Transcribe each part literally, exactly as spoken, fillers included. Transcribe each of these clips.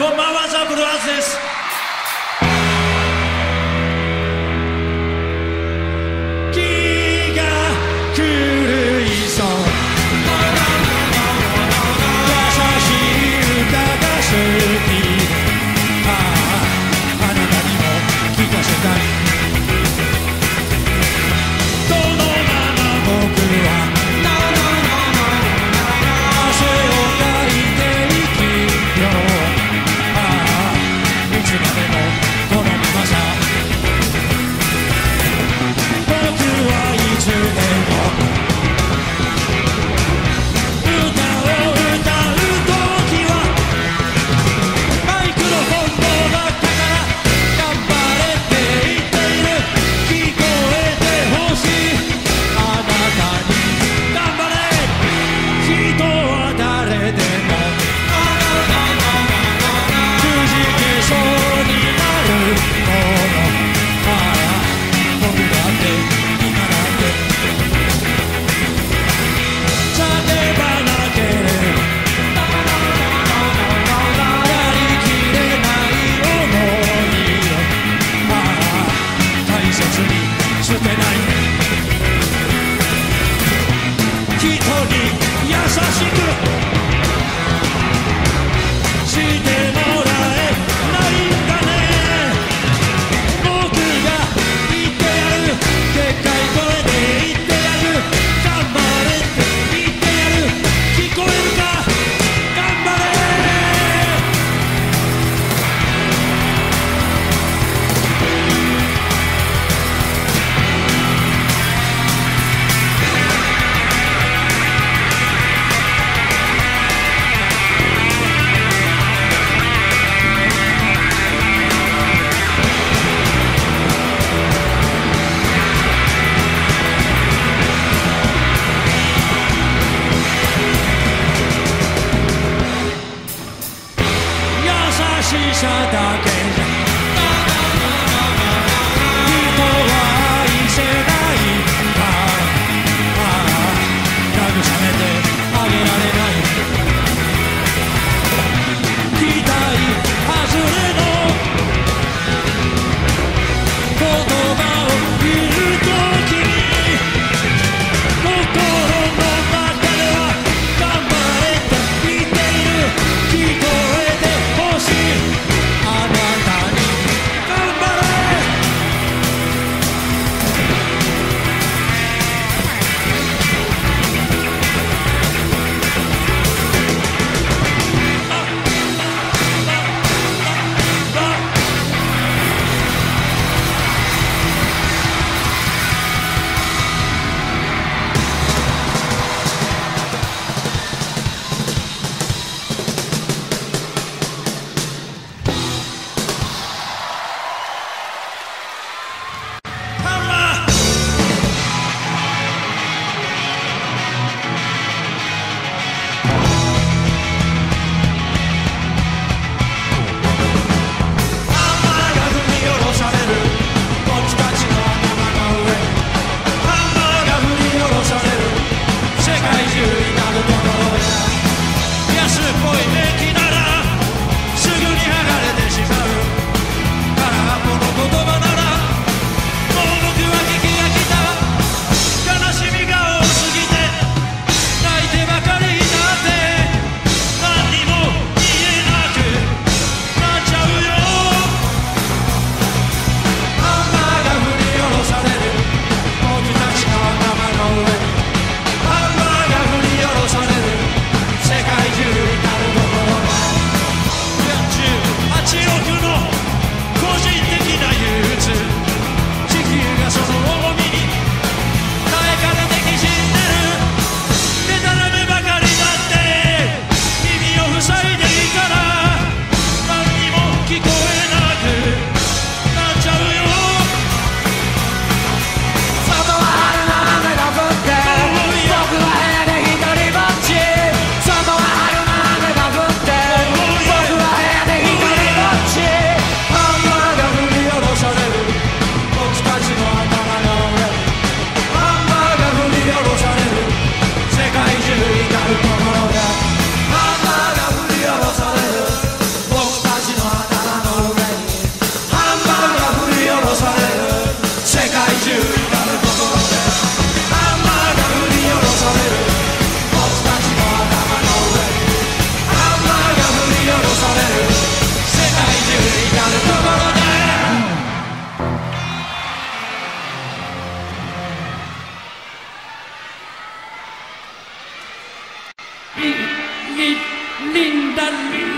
こんばんは、ザ・ブルーハーツです。気が狂いそう、優しい歌が好き、ああ、あなたにも聞かせたい。このまま僕は汗をかいて生きよう、ああ、いつまでもこのままさ。僕はいつでも歌を歌うときはマイクロフォンの中から頑張れって言っている。聞こえてほしい、あなたに頑張れ。人は誰でもくじけそうになるもの、ああ、僕だって今だって叫ばなければやりきれない想いを、ああ、大切に捨てない。人に優しくしてもらえないんだね。僕が言ってやる、でっかい声で言ってやる。頑張れって言ってやる。聞こえるか、頑張れ。優しさだけじゃ人は愛せないから、ああ、慰めてあげられない。期待外れの言葉を言うときに心の中では頑張れって言っている。聞こえてほしい、あなた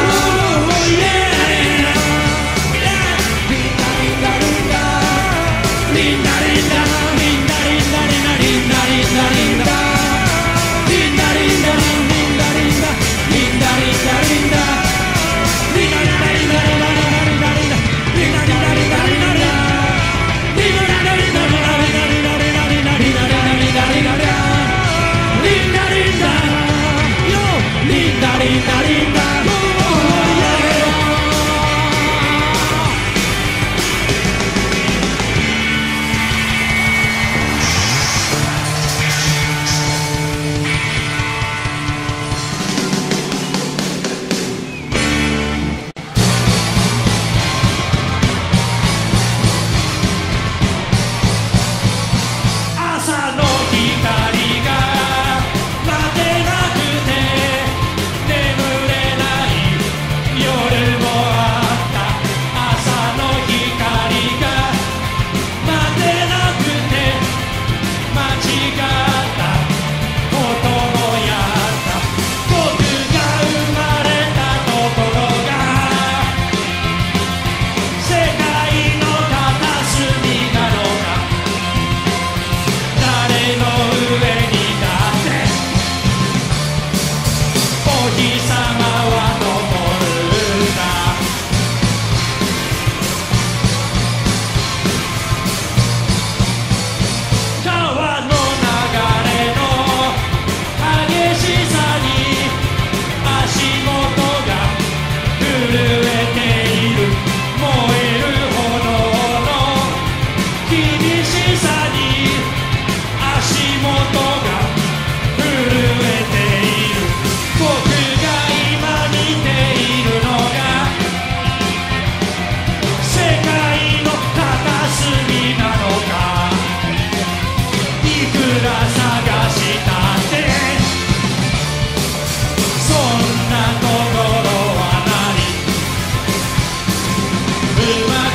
「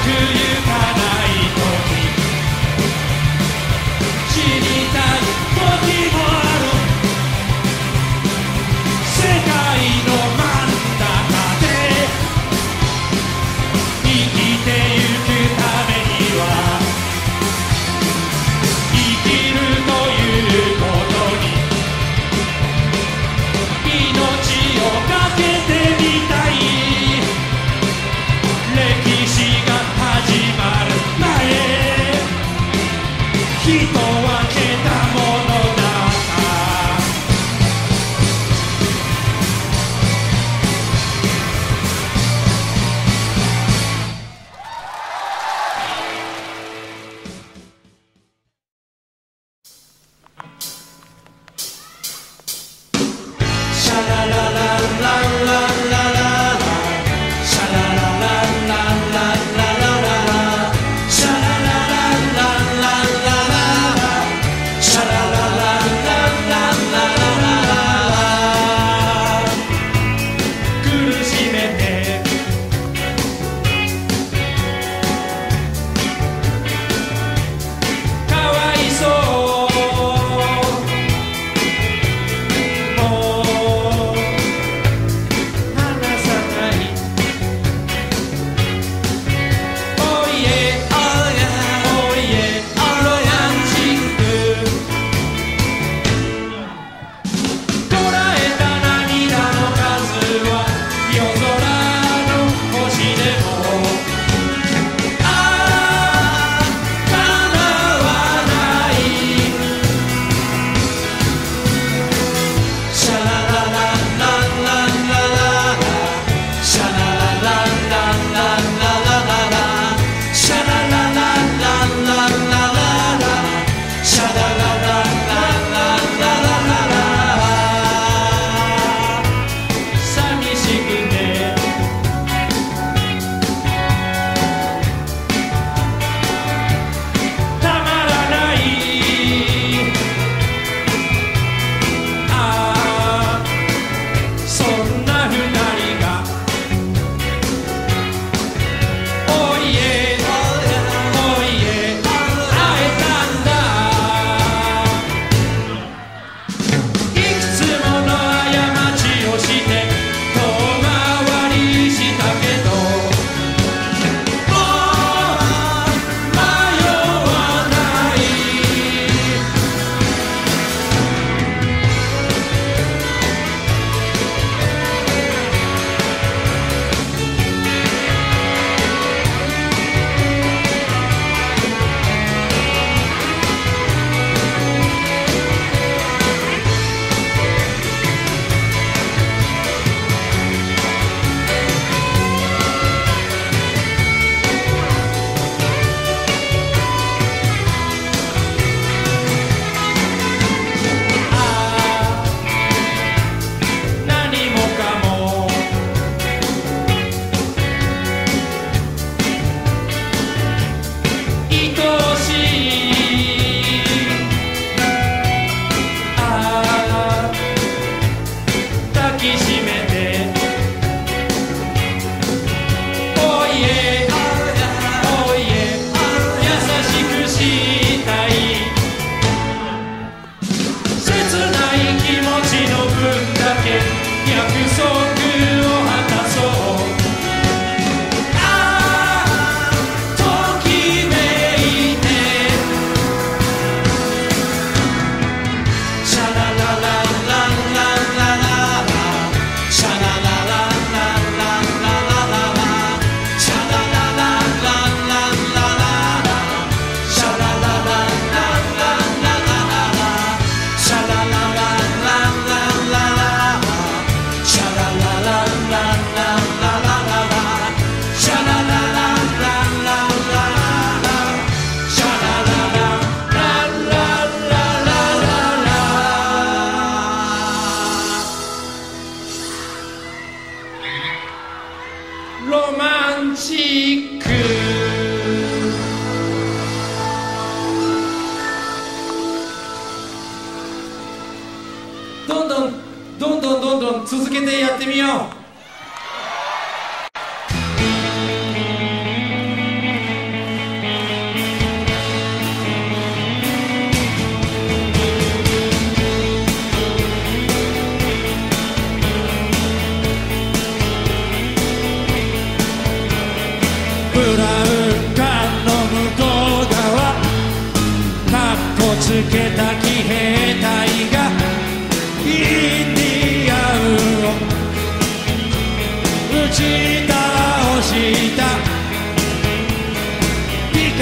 どんどんどんどんどんどん続けてやってみよう。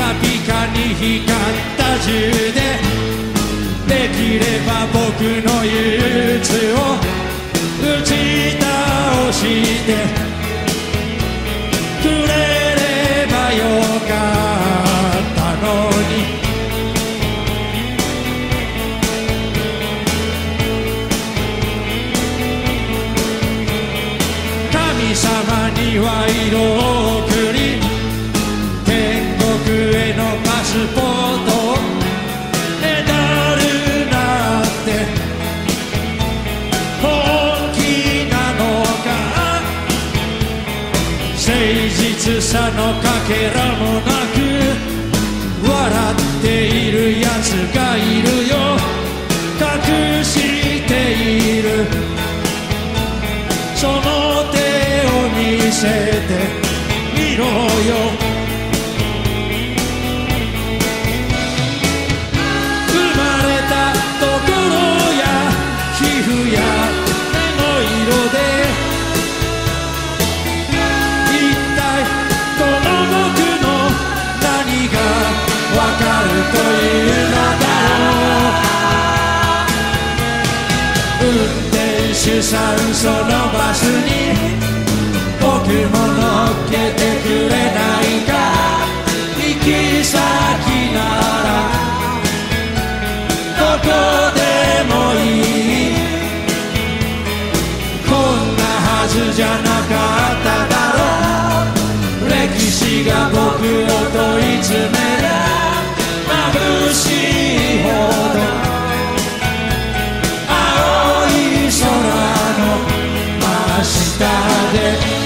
カピカに光った銃でできれば僕の憂鬱を打ち倒してくれればよかったのに神様には色を送り天国へのパスポートをねだるなんて本気なのか誠実さのかけらもなく笑っているやつがいるよ隠しているその手を見せてみろよ生まれたところや皮膚や目の色で一体この僕の何がわかるというのだろう運転手さんそのバスに僕も乗っけてくれないか行き先ならどこでもいいこんなはずじゃなかっただろう歴史が僕を問い詰める眩しいほど青い空の真下で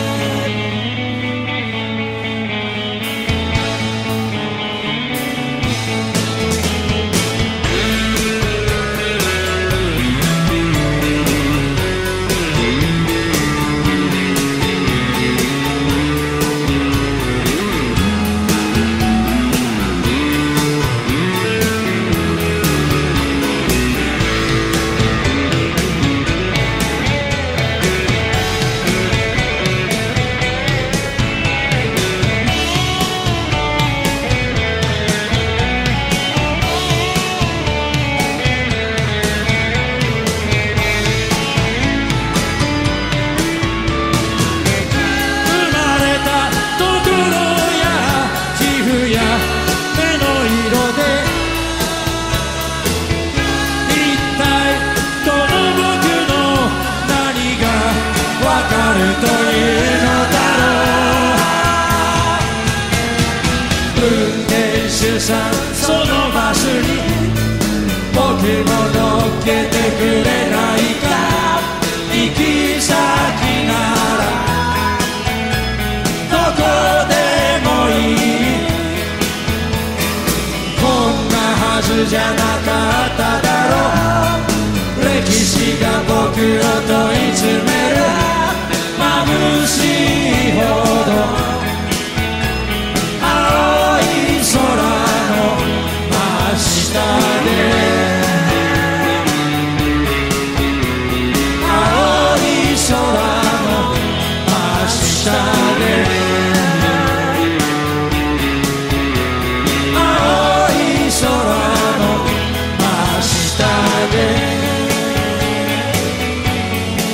そのバスに僕も乗っけてくれないか行き先ならどこでもいいこんなはずじゃなかっただろう歴史が僕を問い詰める眩しいほど青い空下で青い空の真下で青い空の真下で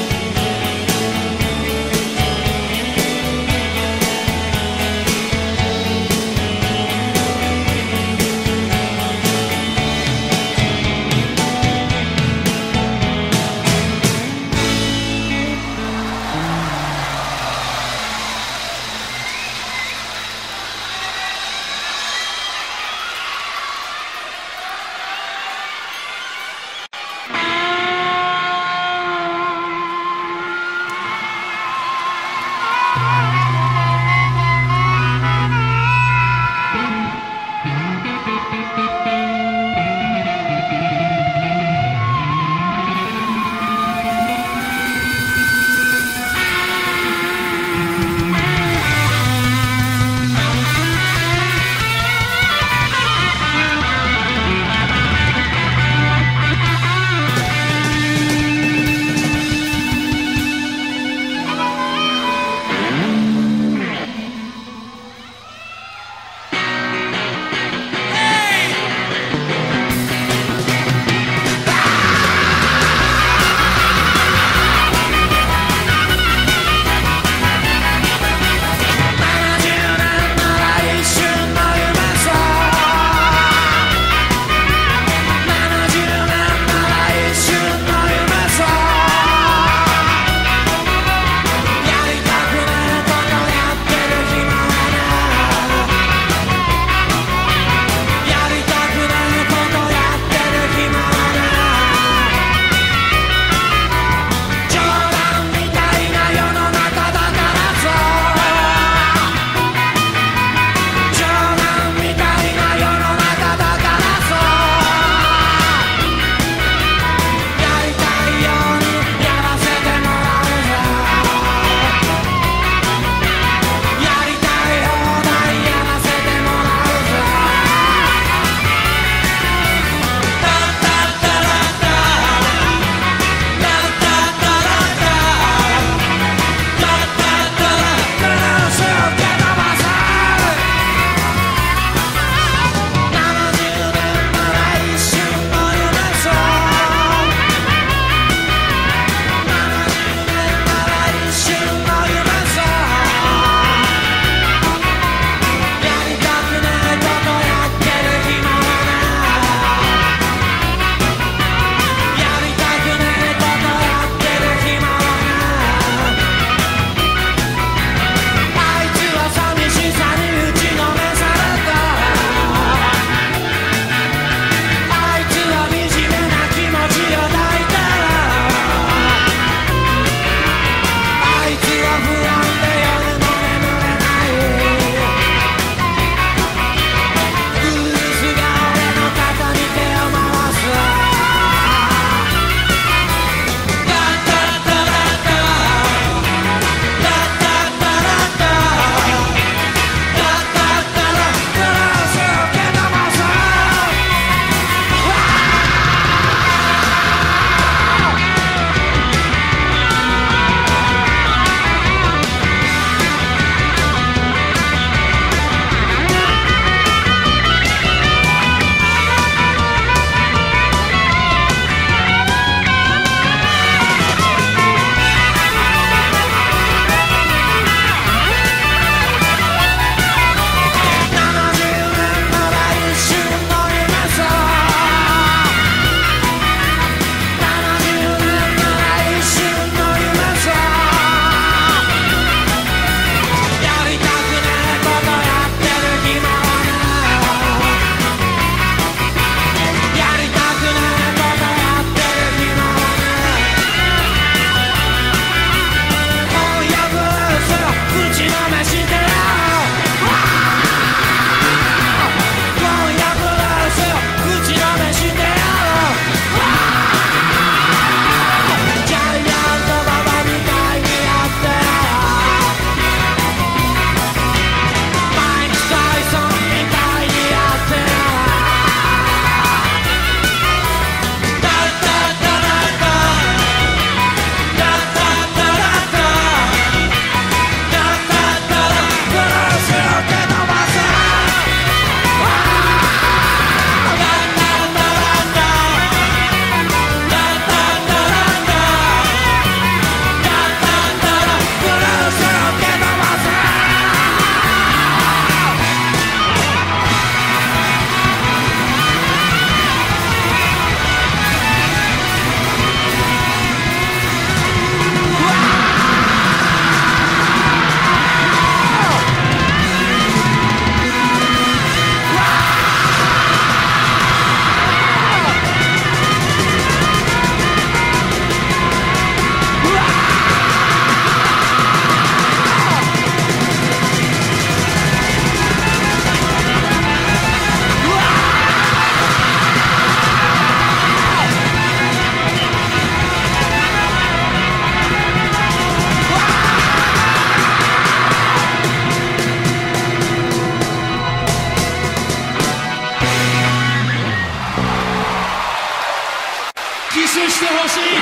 スしてほしい。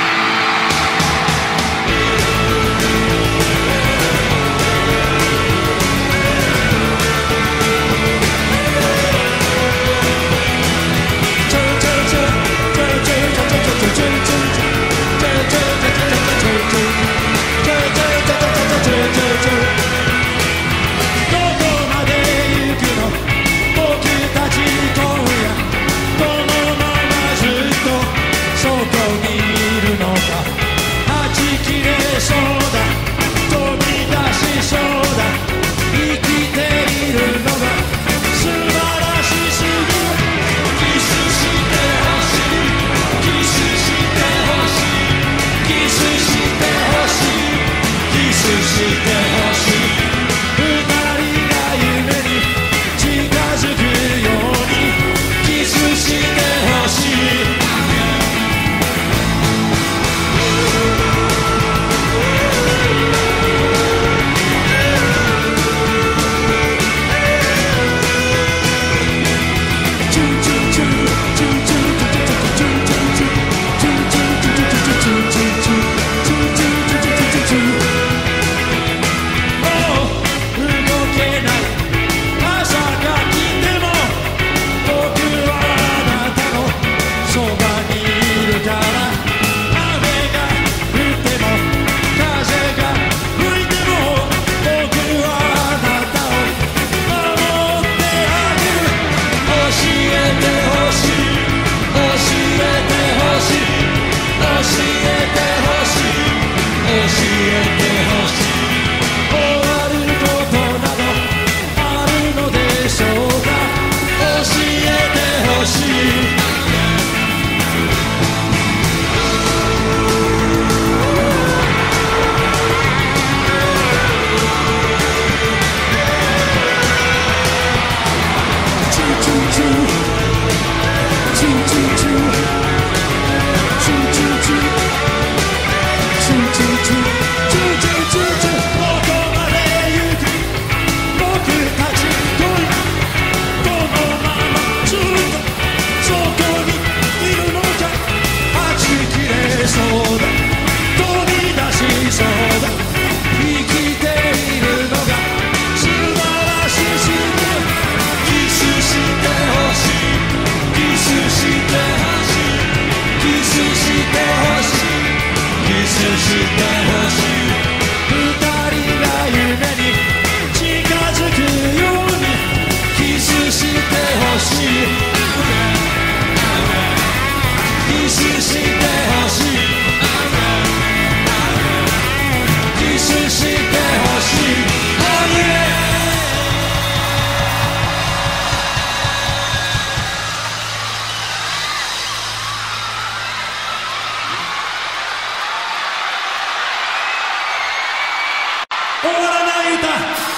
終わらない歌。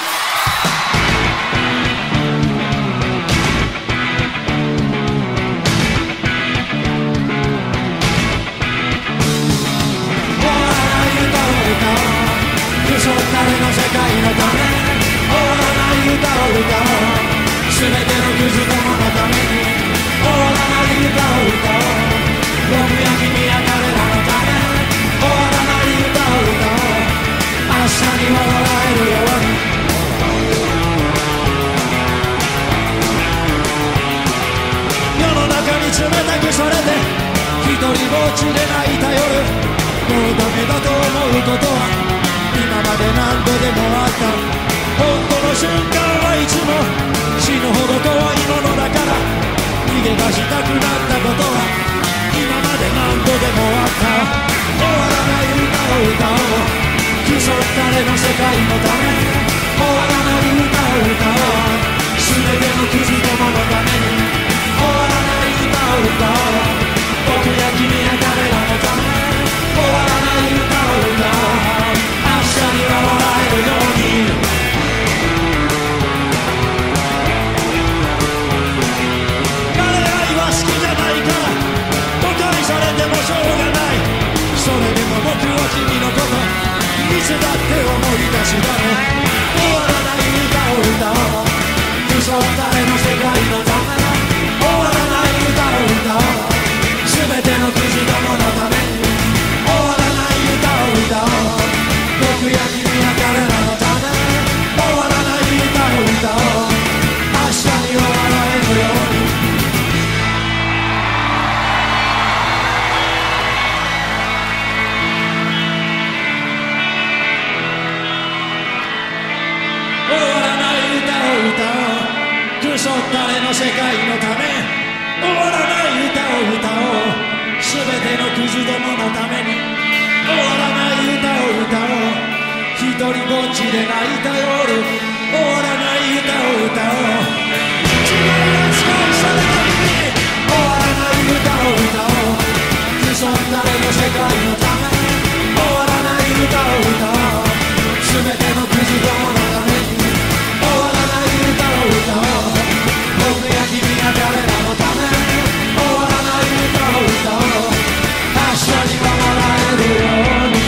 嘘ったれの世界のため、終わらない歌を歌おう。全てのクズどものために終わらない歌を歌おう。僕や君や彼らのため、終わらない歌を歌おう。明日には笑えるように。世の中に冷たくされて一人ぼっちで泣いた夜、もうダメだと思うことは今まで何度でもあった。本当の瞬間はいつも死ぬほど怖いものだから、逃げ出したくなったことは今まで何度でもあった。終わらない歌を歌おう。クソったれの世界のため、終わらない歌を歌おう。全てのクズどものために終わらない歌を歌おう。僕や君や彼らのため、終わらない歌を歌おう。明日には笑えるように。彼愛は好きじゃないから誤解されてもしょうがない。それでも僕は君のこといつだって思い出すだろう。終わらない歌を歌おう。嘘ったれの世界のため、終わらない歌を歌おう。全てのクズどものどものために終わらない歌を歌おう。一人ぼっちで泣いた夜、終わらない歌を歌おう。違いが近いその時に終わらない歌を歌おう。潜んだれの世界のために終わらない歌を歌おう。全てのクズどものために終わらない歌を歌おう。僕や君が彼らのために終わらない歌を歌おう。明日には笑えるように。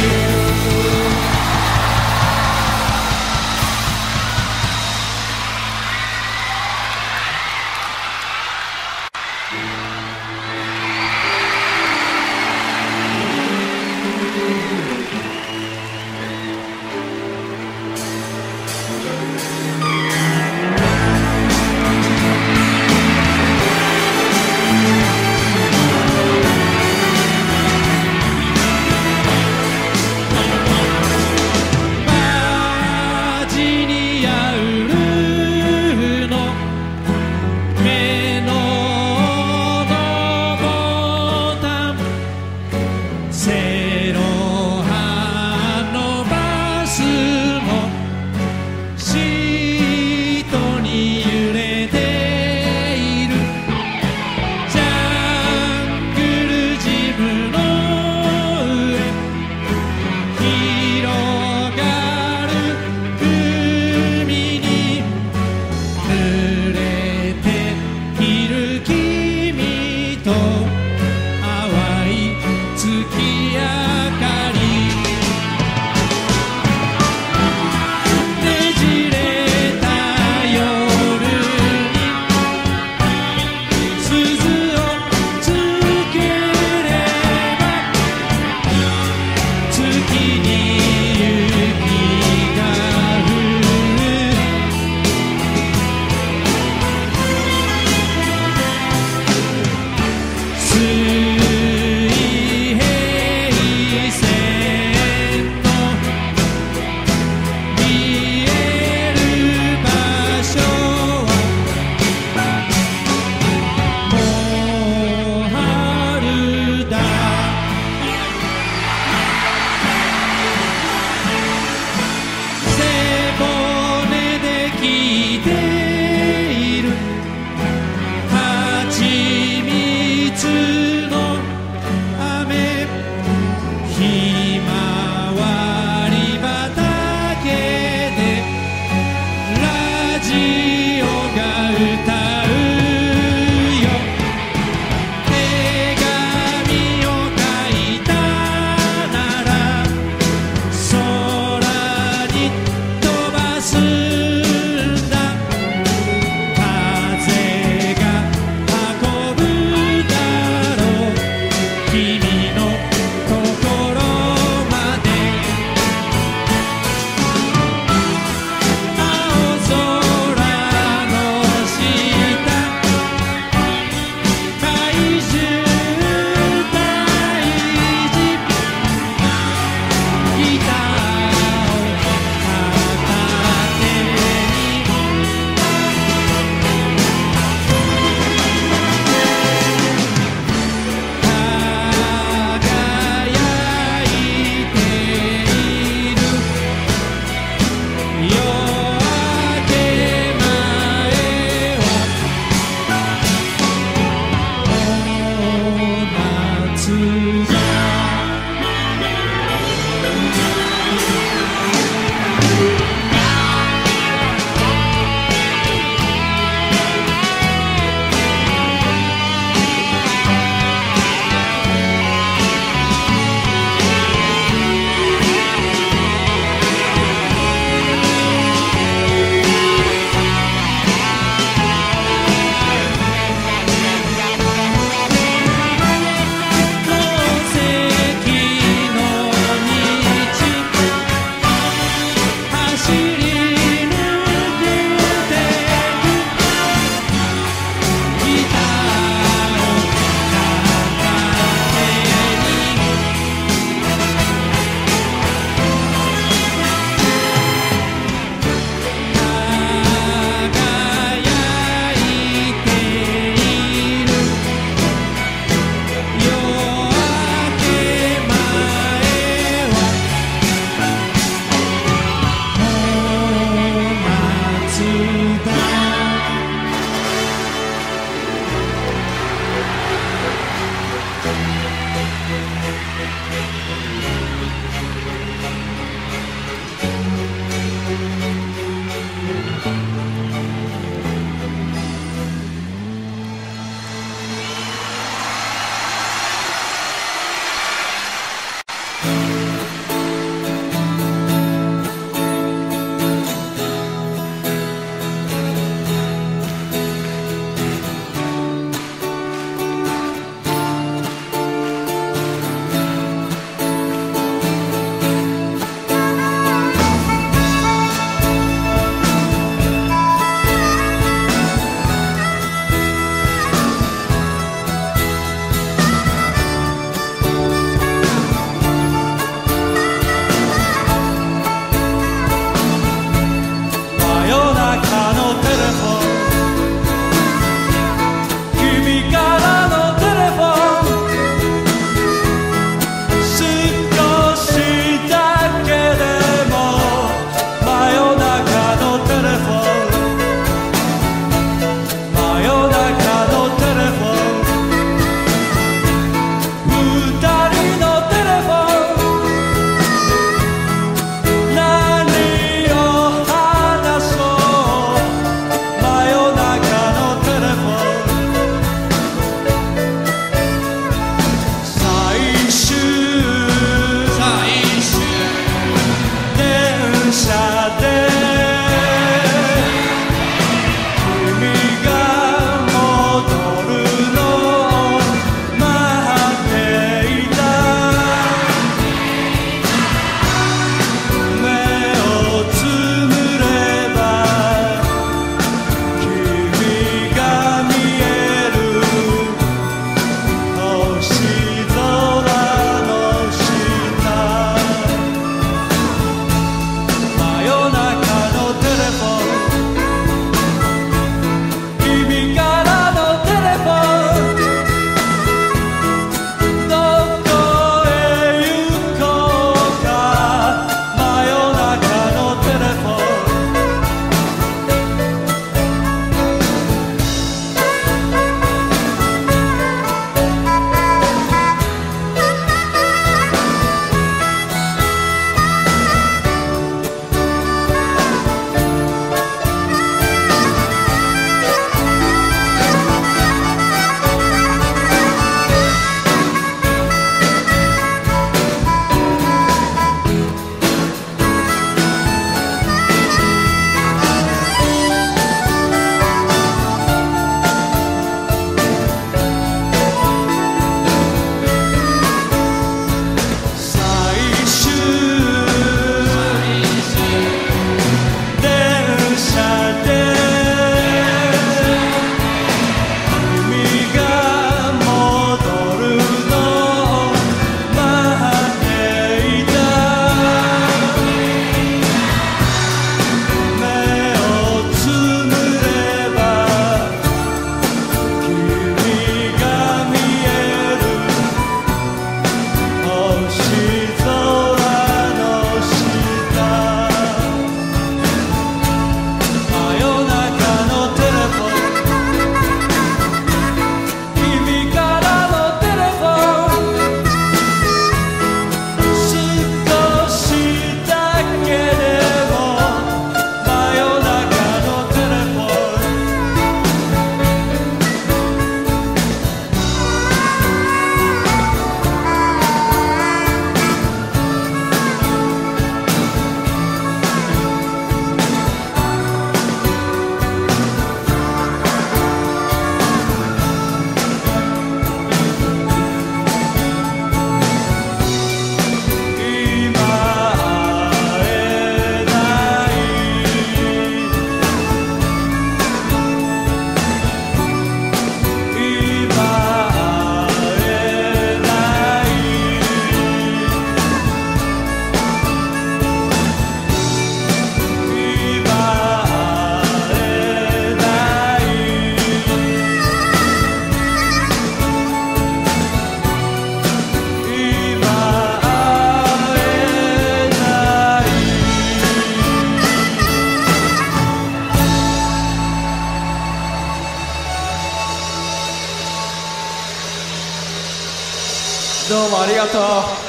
どうもありがとう。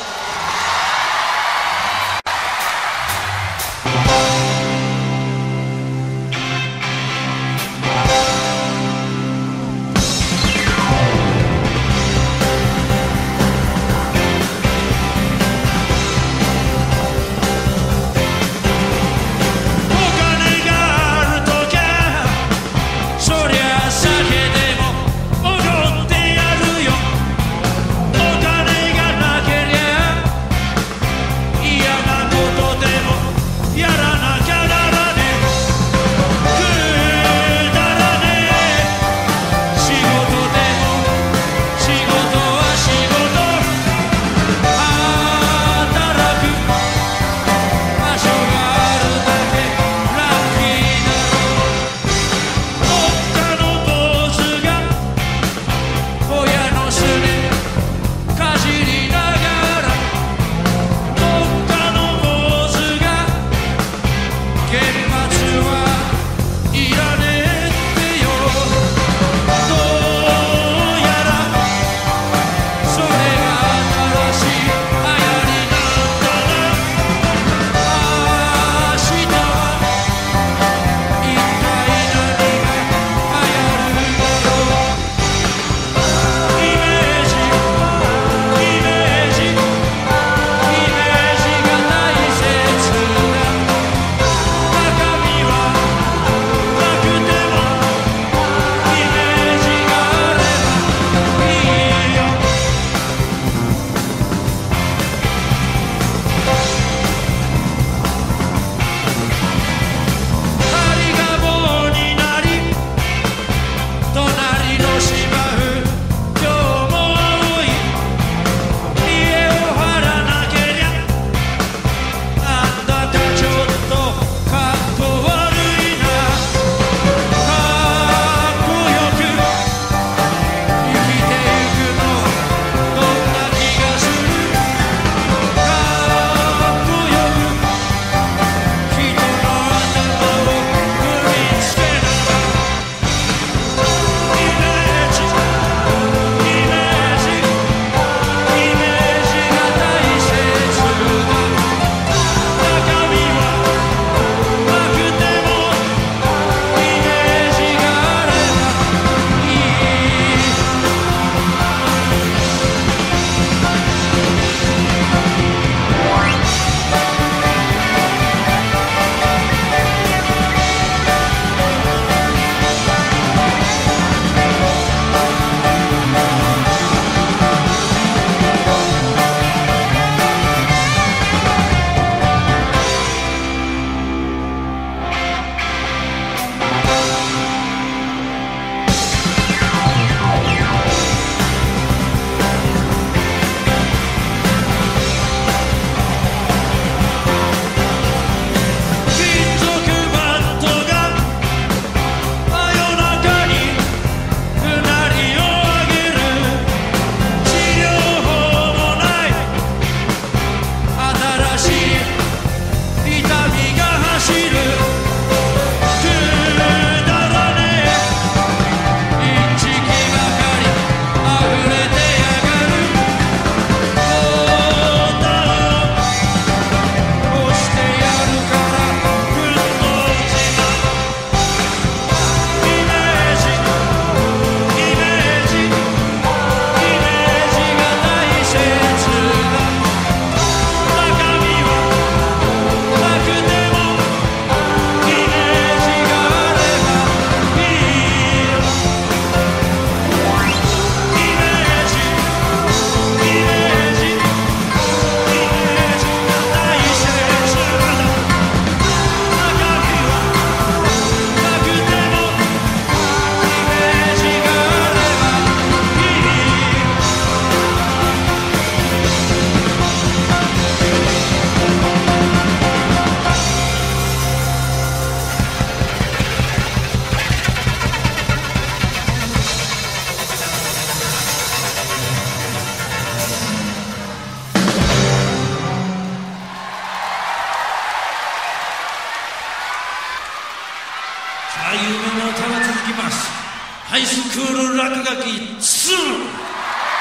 ああいう夢の歌が続きます。ハイスクール落書きツー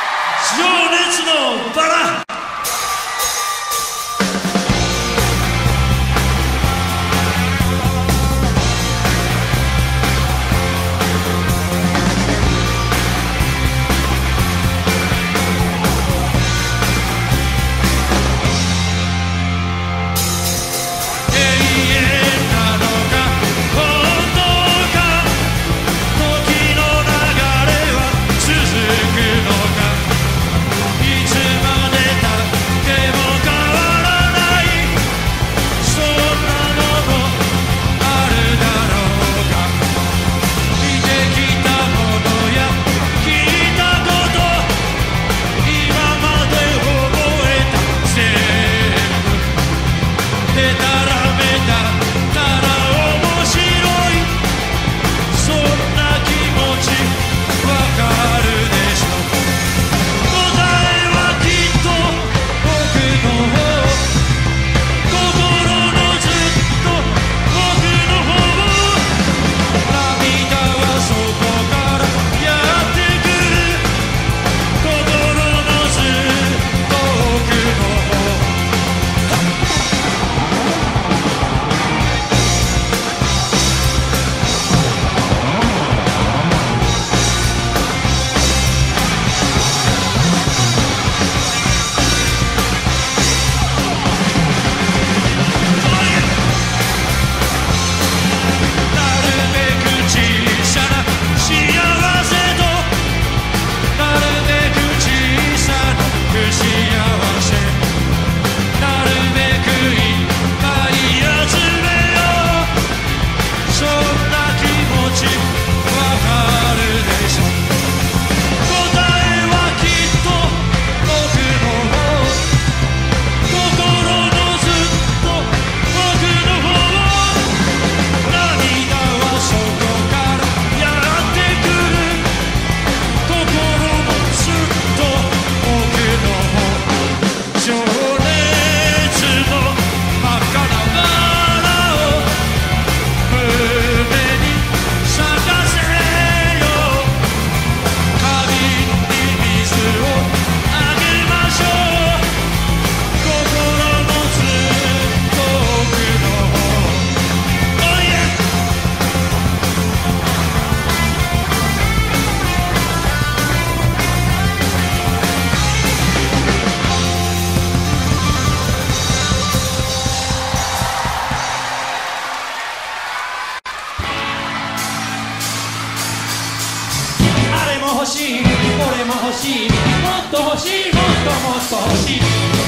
欲しい、俺も欲しい、もっと欲しい、もっともっと欲しい。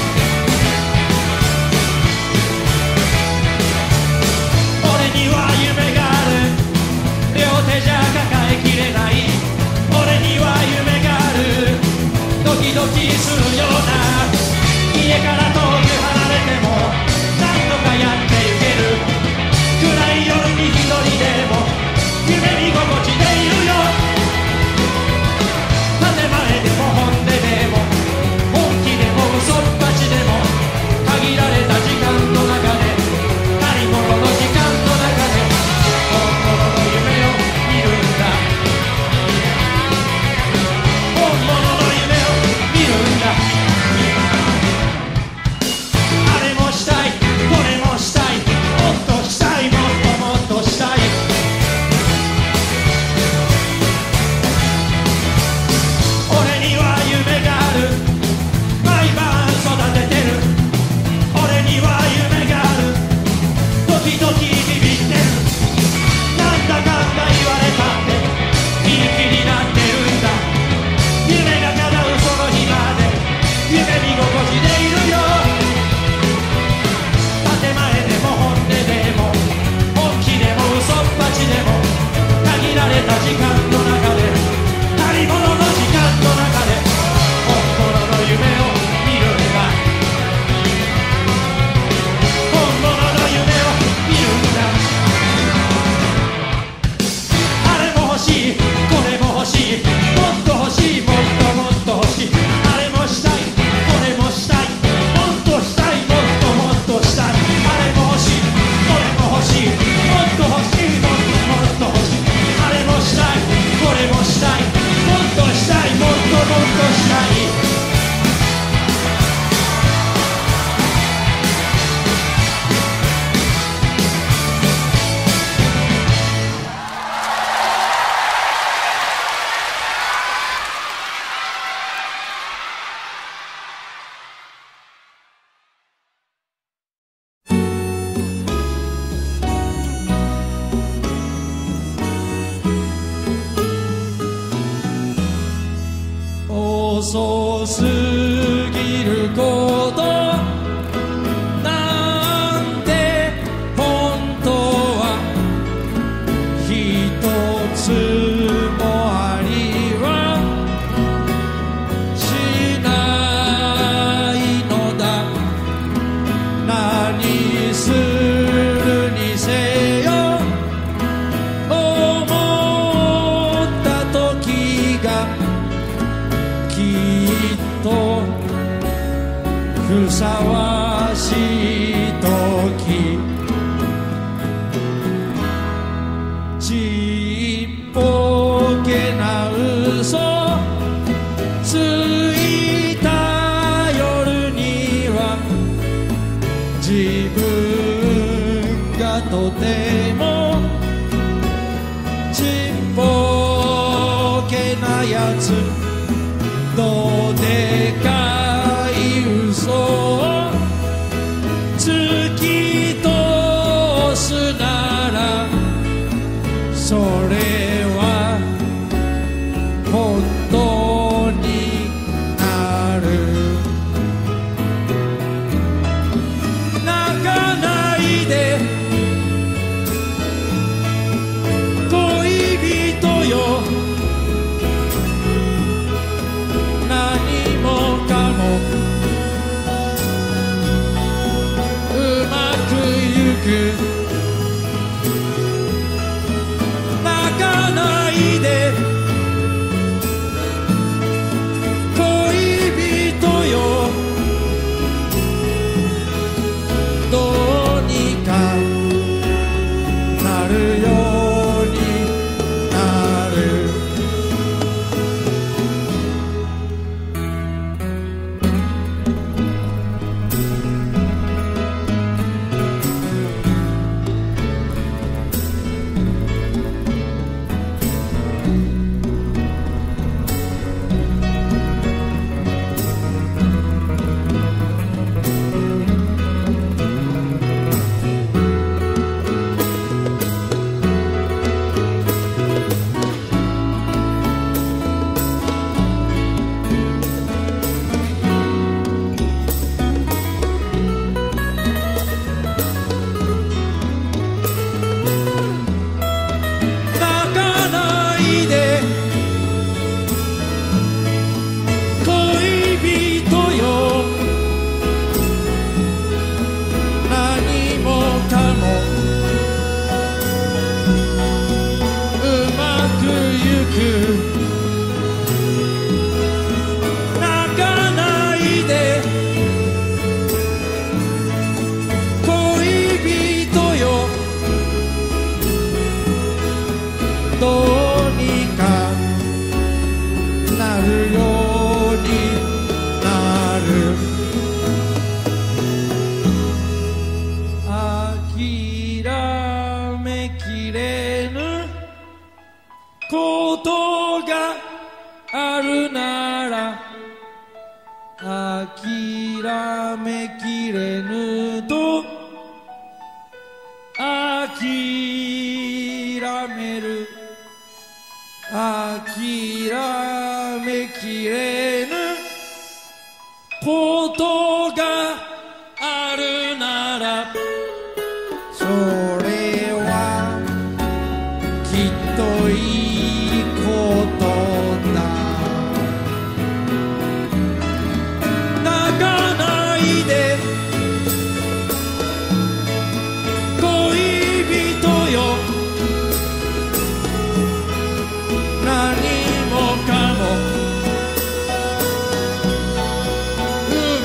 俺には夢がある、両手じゃ抱えきれない。俺には夢がある、ドキドキするような。家から遠く離れても何とかやってゆける。暗い夜に一人でも夢見心地でいるよ。建前でも本音でも本気でも嘘っぱちでも限られた時間の中で何者の時間の中で本物の夢を見るんだ。本物の夢を見るんだ。 遅すぎることなんて本当は一つもありはしないのだ。何するにせよ思った時がきっとふさわしい時、ちっぽけな嘘ついた夜には自分がとてもちっぽけなやつ、どでかい嘘を突き通すなら、それは本当になる。泣かないで恋人よ、何もかもうまくゆく。泣かないで恋人よ、どうにかなるようになる。ことがあるなら諦めきれぬと諦める、諦めきれぬことがあるなら、それはきっといいことだ。泣かないで恋人よ、何もかもう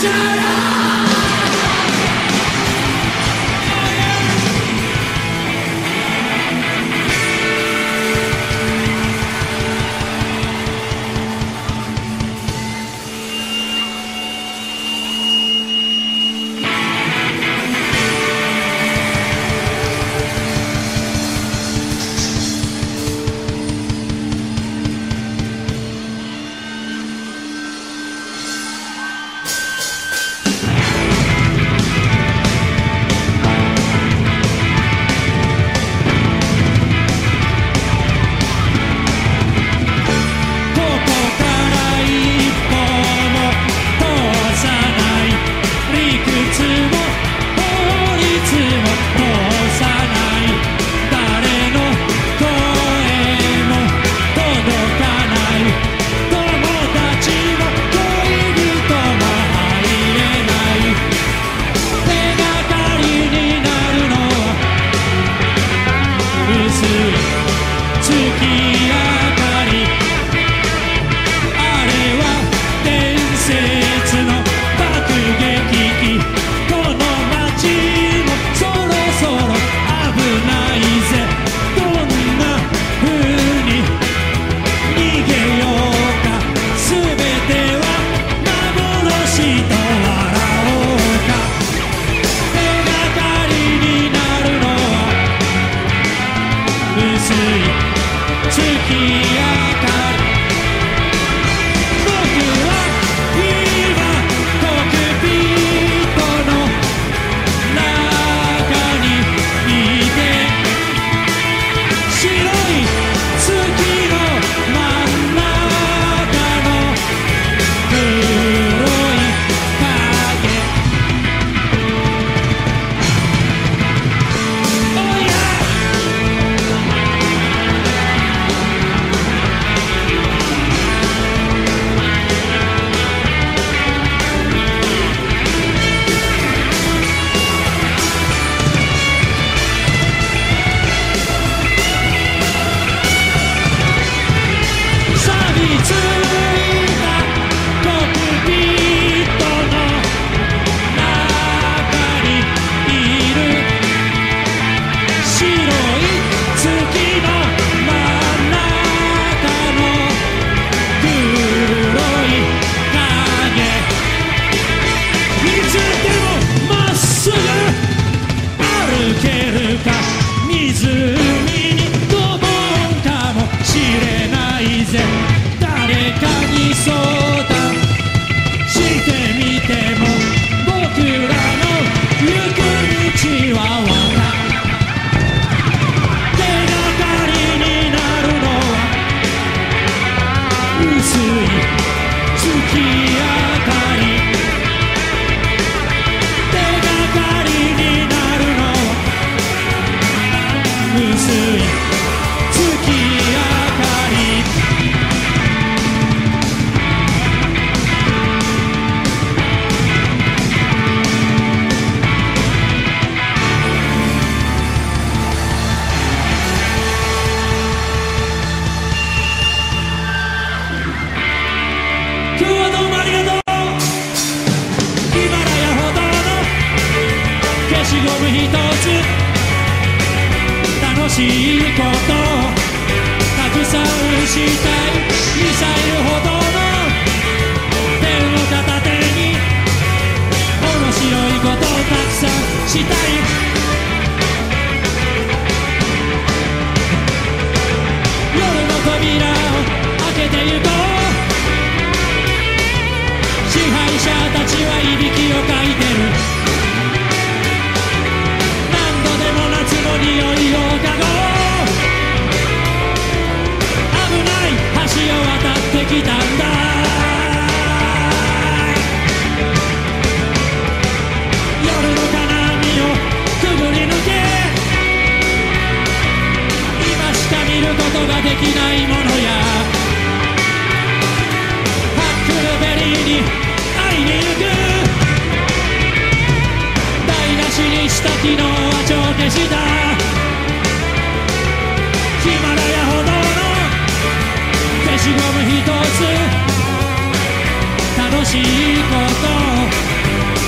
しいこと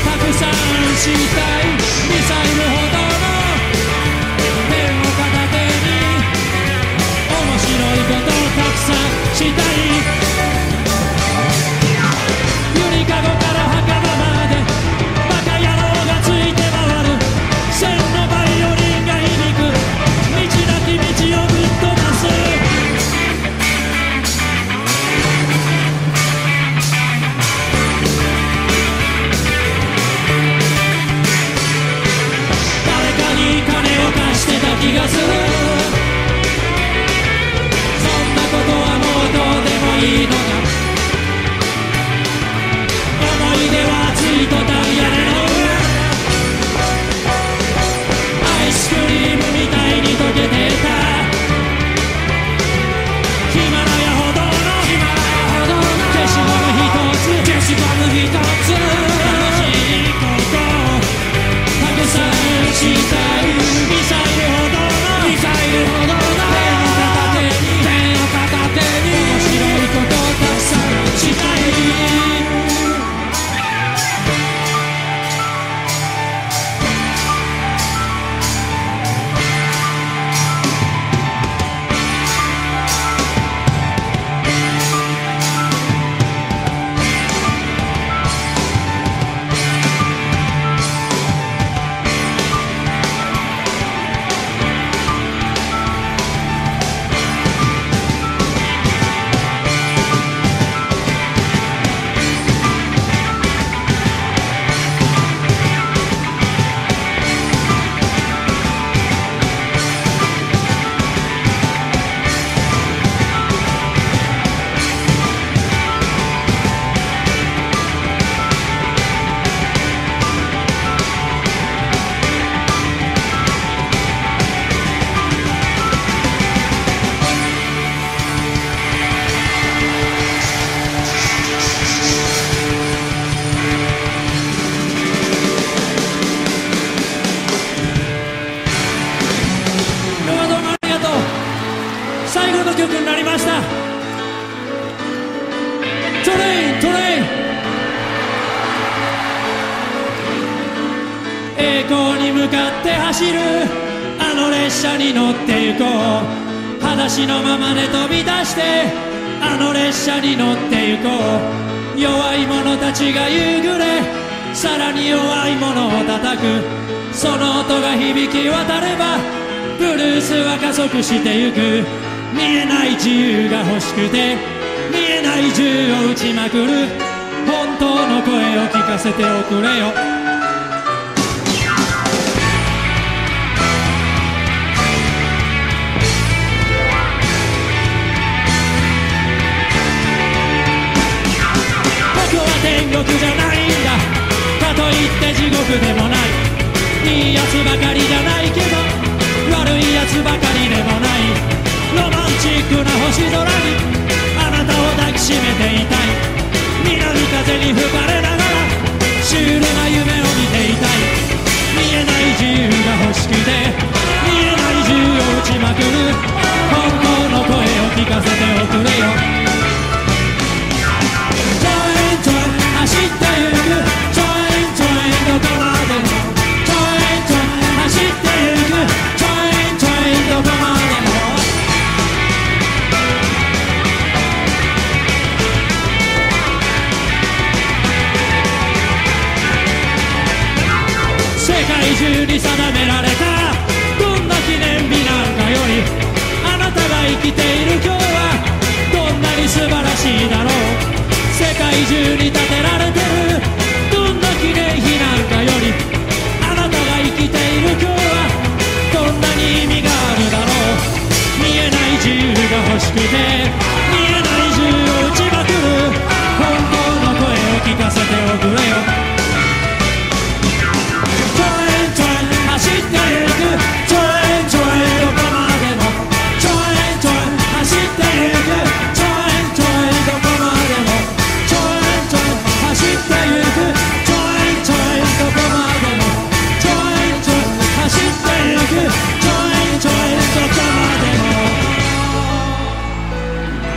たくさんしたいミサイルほどのペンを片手に面白いことをたくさんしたいゆりかごから墓場までバカ野郎がついて回る千のバイオリンが響く道なき道をぶっ飛ばす誰かに金を貸してた気がするそんなことはもうどうでもいいのだ思い出はついとた屋根の上アイスクリームみたいに溶けてたヒマラヤほどの消しゴム一つ消しゴム一つ楽しいことたくさんしたいミサイルほどのミサイルほどのペンを片手に面白いことたくさんしたい最後の曲になりましたトレイントレイン栄光に向かって走るあの列車に乗って行こう裸足のままで飛び出してあの列車に乗って行こう弱い者たちが夕暮れさらに弱い者を叩くその音が響き渡ればブルースは加速してゆく見えない自由が欲しくて見えない銃を撃ちまくる本当の声を聞かせておくれよ僕は天国じゃないんだかといって地獄でもないいいやつばかりじゃないけど悪いやつばかりでもないロマンチックな星空にあなたを抱きしめていたい南風に吹かれながらシュールな夢を見ていたい見えない自由が欲しくて見えない銃を撃ちまくる本当の声を聞かせておくれよトイントイン走ってゆくトイントインどこまでもトイントイン走ってゆくトイントインどこまでも世界中に定められたどんな記念日なんかよりあなたが生きている今日はどんなに素晴らしいだろう世界中に建てられてるどんな記念碑なんかよりあなたが生きている今日はどんなに意味があるだろう見えない自由が欲しくて見えない銃を撃ちまくる本当の声を聞かせておくれよ走ってゆくトイントインどこまでもトイントイン走ってゆくトイントインどこまでもトイントイン走ってゆくトイントインどこまでもトイントイン走ってゆくトイントインどこまでも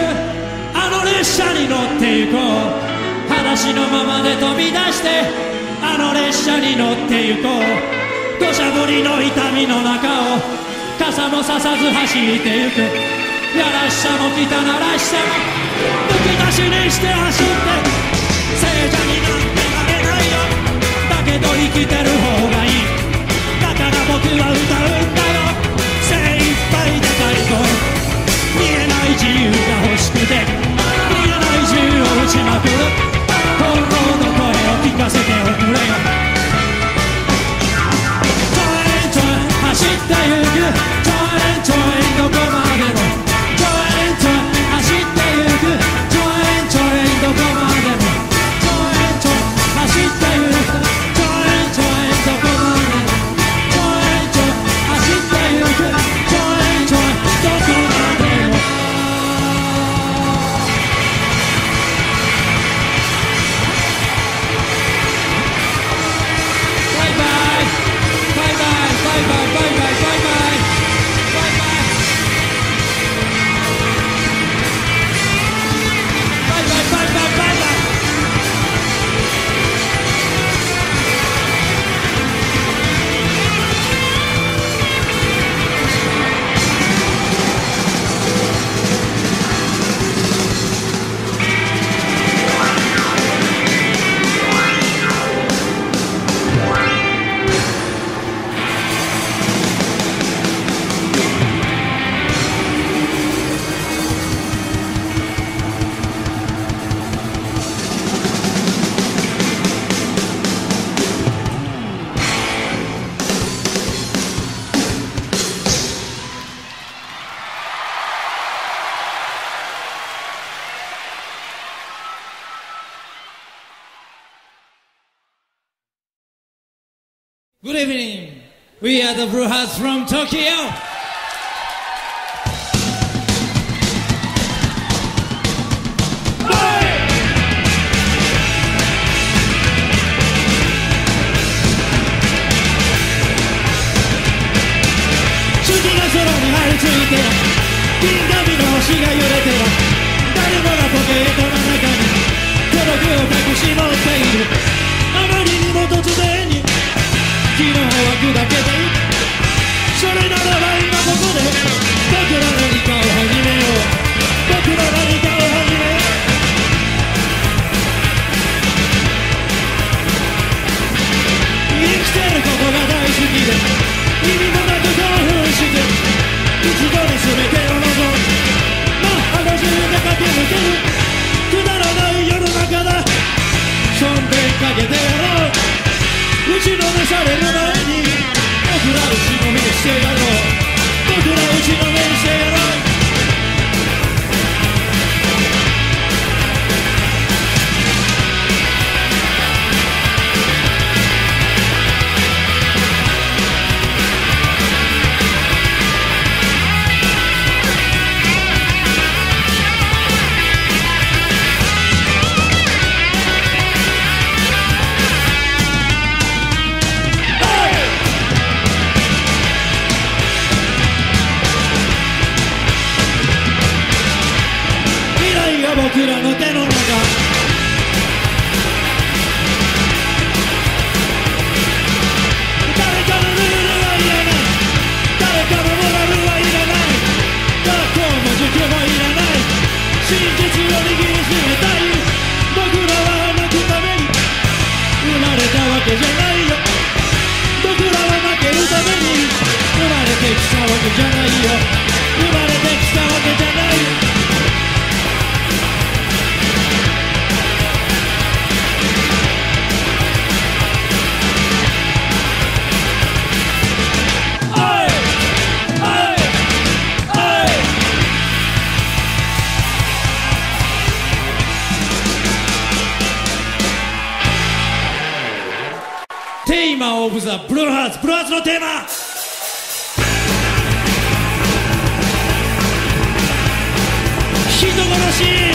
あの列車に乗って行こう裸足のままで飛び出してあの列車に乗って行こう土砂降りの痛みの中を傘もささず走って行くやらしさも汚らしさもむき出しにして走って聖者になんてなれないよだけど生きてる方がいいだから僕は歌うんだよ精一杯で太鼓見えない自由が欲しくて見えない自由を打ちまくる本当の声を聞かせておくれよちょいちょい走ってゆくちょいちょいどこまでもちょいちょい走ってゆくちょいちょいどこまでもちょいちょい走ってゆくちょいちょいどこまでもちょいちょい走ってゆくちょいちょいどこまでもGood evening. We are the Blue Hearts from Tokyo. 月が空に張り付いて銀紙の星が揺れて誰もがポケットの中に孤独を隠し持っているあまりにも突然に昨日は砕けていくそれならば今ここで僕ら何かを始めよう僕ら何かを始めよう生きてることが大好きで意味もなく興奮して一度に全てを望むまあ裸足で駆け抜けるくだらない世の中だしょんべんかけてやろう打ちのめされる前に僕ら打ちのめしてやろう僕ら打ちのめしてやろう僕らの手の中誰かのルールはいらない誰かのモラルはいらない学校も塾もいらない真実を握りしめたい僕らは泣くために生まれたわけじゃないよ僕らは負けるために生まれてきたわけじゃないよ生まれてきたわけじゃないよテーマオブザブルーハーツブルーハーツのテーマ人殺し